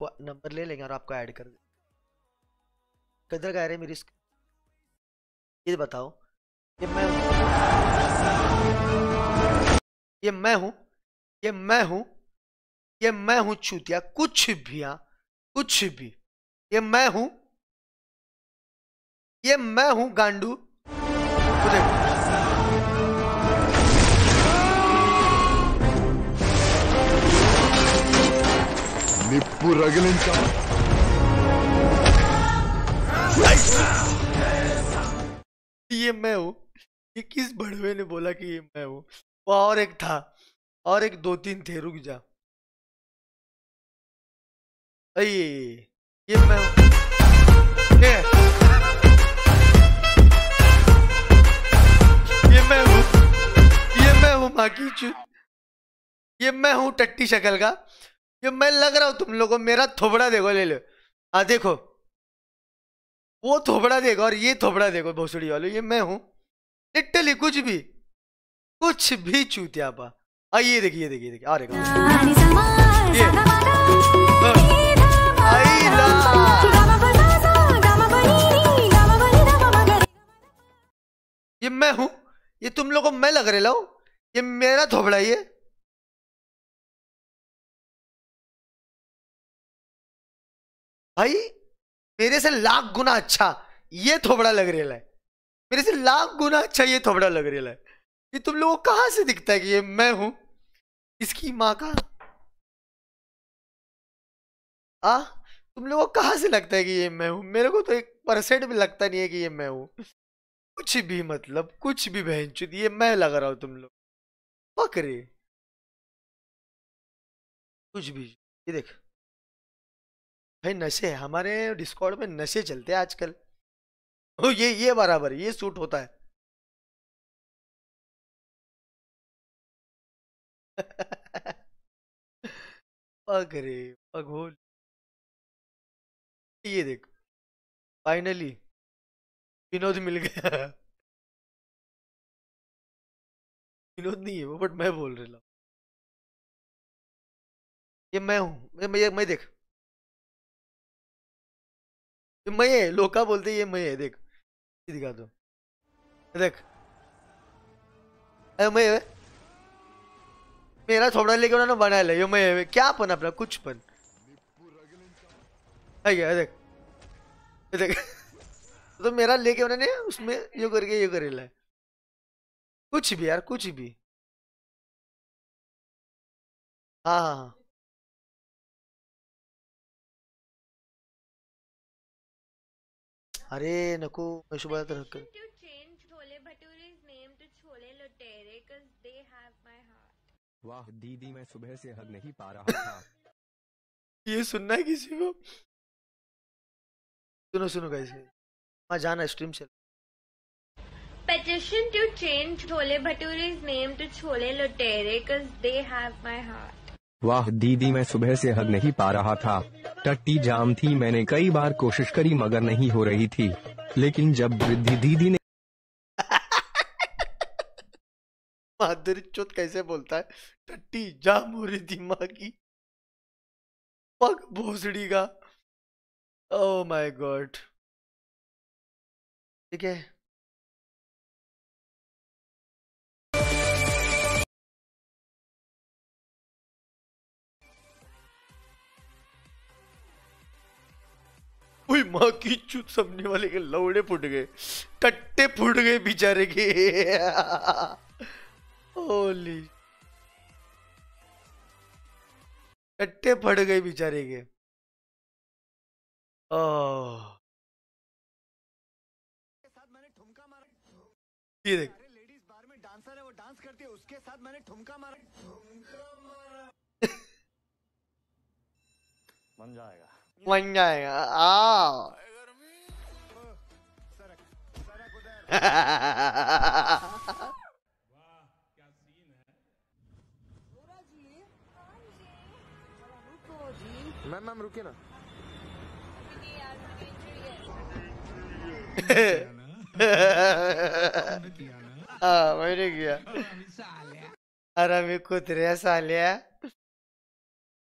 आपको नंबर ले लेंगे और आपको ऐड कर देंगे। किधर गए रे मेरी ये बताओ, ये मैं हूँ, ये मैं हूँ, ये मैं हूँ, ये मैं हूँ चूतिया, कुछ भी, हाँ कुछ भी, ये मैं हूँ, ये मैं हूँ गांडू। నిప్పు రగిలించా ये मैं हूँ। ये किस बड़वे ने बोला कि ये मैं हूँ? वो और एक था, और एक 2-3 थे, रुक जा। ये मैं हूँ, ये मैं हूँ, ये मैं हूँ माँ की चूत, ये मैं हूँ टट्टी शक्ल का, ये मैं लग रहा हूँ तुम लोगों को। मेरा थोबड़ा देखो, ले लो, हाँ देखो, वो थोबड़ा देखो और ये थोबड़ा देखो भोसड़ी वालों, ये मैं हूँ लिटरली। कुछ भी चूतिया पा। ये देखिए, ये देखिए, देखिए, अरे ये मैं हूँ, ये तुम लोगों को मैं लग रहे लो, ये मेरा थोबड़ा, ये भाई मेरे से लाख गुना अच्छा ये थोबड़ा लग रहा है, मेरे से लाख गुना अच्छा ये थोबड़ा लग रहा है। ये तुम लोगों को कहां से दिखता है कि ये मैं हूं? इसकी माँ का तुम लोगों को कहां से लगता है कि ये मैं हूं? मेरे को तो 1% भी लगता नहीं है कि ये मैं हूं। कुछ भी, मतलब कुछ भी बहनचोद, ये मैं लग रहा हूं तुम लोग बकरे, कुछ भी। ये देख भाई, नशे हमारे डिस्कॉर्ड में नशे चलते हैं आजकल। ओ ये बराबर, ये सूट होता है। बकरे पगोल। ये देख फाइनली विनोद मिल गया। विनोद नहीं है वो, बट मैं बोल रहा हूँ, ये मैं हूँ, मैं देख, ये मैं है, लोका बोलते ये मैं है, देख ये दिखा दो, देख मैं है, मेरा थोड़ा लेके उन्होंने बनाया ले, ये मैं है, क्या पन अपना कुछ पन है क्या, देख देख। तो मेरा लेके उन्होंने उसमें ये करके ये करे ला, कुछ भी यार, कुछ भी। हाँ हाँ हाँ, अरे नको, मैं सुबह तक Petition to change Chole Bhature's name to Chole Lutere cause they have my heart. वाह दीदी, मैं सुबह से हग नहीं पा रहा था। ये सुनना है किसी को? सुनो सुनो गाइस, हाँ जाना स्ट्रीम चल। Petition to change Chole Bhature's name to Chole Lutere cause they have my heart. वाह दीदी, मैं सुबह से हग नहीं पा रहा था। टट्टी जाम थी, मैंने कई बार कोशिश करी मगर नहीं हो रही थी, लेकिन जब वृद्धि दीदी ने माधुरी चौथ कैसे बोलता है, टट्टी जाम हो रही थी माँ की, पग भोसड़ी का। ओह माय गॉड, ठीक है। ओए माँ की चूत, समझने वाले के लौड़े फुट गए, टट्टे फुट गए बेचारे के। होली, टट्टे फट गए बेचारे के। ओह ये देख, लेडीज बार में डांसर है, वो डांस करती है, उसके साथ मैंने ठुमका मारा। बन जाएगा, बन जाएगा। आओ मैम रुके ना। हाँ मैंने किया। अरे मैं कुतरे सालिया।